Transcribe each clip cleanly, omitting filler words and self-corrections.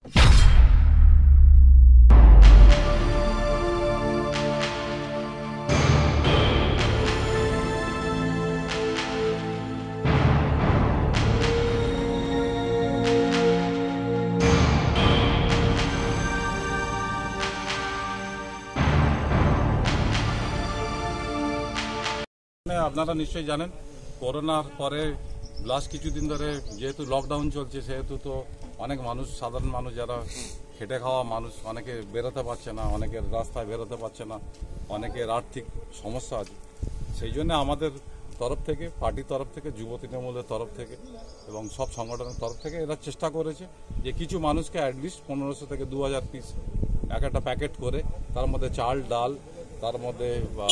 আপনারা নিশ্চয়ই জানেন করোনার পরে লাস্ট কিছুদিন ধরে যেহেতু লকডাউন চলছে, সেহেতু তো অনেক মানুষ, সাধারণ মানুষ যারা খেটে খাওয়া মানুষ, অনেকে বেরোতে পারছে না, অনেকের রাস্তায় বেরোতে পারছে না, অনেকের আর্থিক সমস্যা আছে। সেই জন্য আমাদের তরফ থেকে, পার্টির তরফ থেকে, যুব তৃণমূলের তরফ থেকে এবং সব সংগঠনের তরফ থেকে এরা চেষ্টা করেছে যে কিছু মানুষকে অ্যাটলিস্ট 1500 থেকে 2000 পিস একটা প্যাকেট করে, তার মধ্যে চাল, ডাল, তার মধ্যে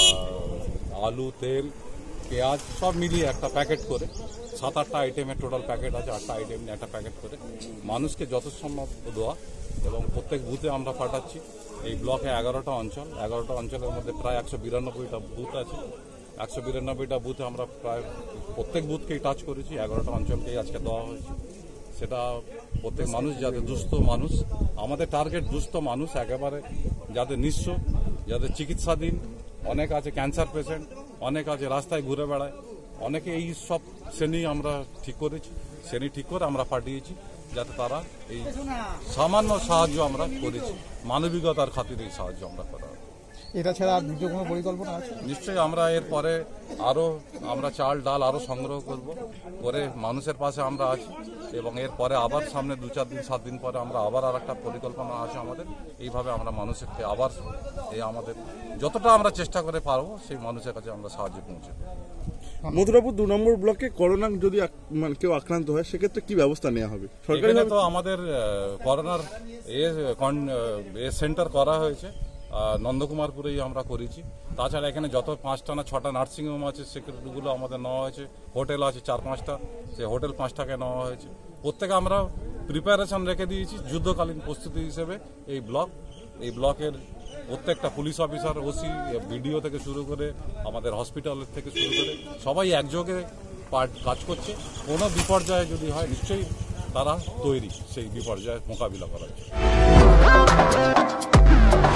আলু, তেল, পেঁয়াজ সব মিলিয়ে একটা প্যাকেট করে, 7-8টা আইটেমের টোটাল প্যাকেট আছে, 8টা আইটেম নিয়ে একটা প্যাকেট করে মানুষকে যথাসম্ভব দেওয়া। এবং প্রত্যেক বুথে আমরা পাঠাচ্ছি। এই ব্লকে 11টা অঞ্চল, 11টা অঞ্চলের মধ্যে প্রায় 192টা বুথ আছে। 192টা বুথে আমরা প্রায় প্রত্যেক বুথকেই টাচ করেছি, 11টা অঞ্চলকেই আজকে দেওয়া হয়েছে। সেটা প্রত্যেক মানুষ যাদের দুস্থ মানুষ, আমাদের টার্গেট দুস্থ মানুষ একেবারে, যাদের নিঃস্ব, যাদের চিকিৎসাধীন, অনেক আছে ক্যান্সার পেশেন্ট, অনেক আছে রাস্তায় ঘুরে বেড়ায়, অনেকে এই সব শ্রেণী আমরা ঠিক করেছি, শ্রেণী ঠিক করে আমরা পাঠিয়েছি যাতে তারা এই সামান্য সাহায্য আমরা করেছি, মানবিকতার খাতিরে এই সাহায্য আমরা করা। এটা ছাড়া আর দ্বিতীয় কোনো পরিকল্পনা আছে? নিশ্চয়ই আমরা এরপরে আমরা চাল, ডাল আরও সংগ্রহ করব, করে মানুষের পাশে আমরা আছি। এবং এরপরে আবার সামনে 2-4 দিন, 7 দিন পরে আমরা আবার আর একটা পরিকল্পনা আছে আমাদের। এইভাবে আমরা মানুষকে আবার আমাদের যতটা আমরা চেষ্টা করে পারবো সেই মানুষের কাছে আমরা সাহায্য পৌঁছে দেব। মথুরাপুর 2 নম্বর ব্লকে করোনা যদি কেউ আক্রান্ত হয়, সেক্ষেত্রে কি ব্যবস্থা নেওয়া হবে? সরকারি তো আমাদের করোনার সেন্টার করা হয়েছে, নন্দকুমারপুরেই আমরা করেছি। তাছাড়া এখানে যত 5টা না 6টা নার্সিংহোম আছে, সেগুলো আমাদের নেওয়া হয়েছে। হোটেল আছে 4-5টা, সেই হোটেল 5টাকে নেওয়া হয়েছে। প্রত্যেকে আমরা প্রিপারেশন রেখে দিয়েছি যুদ্ধকালীন প্রস্তুতি হিসেবে। এই ব্লকের প্রত্যেকটা পুলিশ অফিসার, ওসি, বিডিও থেকে শুরু করে আমাদের হসপিটালের থেকে শুরু করে সবাই একযোগে কাজ করছে। কোনো বিপর্যয় যদি হয় নিশ্চয়ই তারা তৈরি সেই বিপর্যয়ের মোকাবিলা করার জন্য।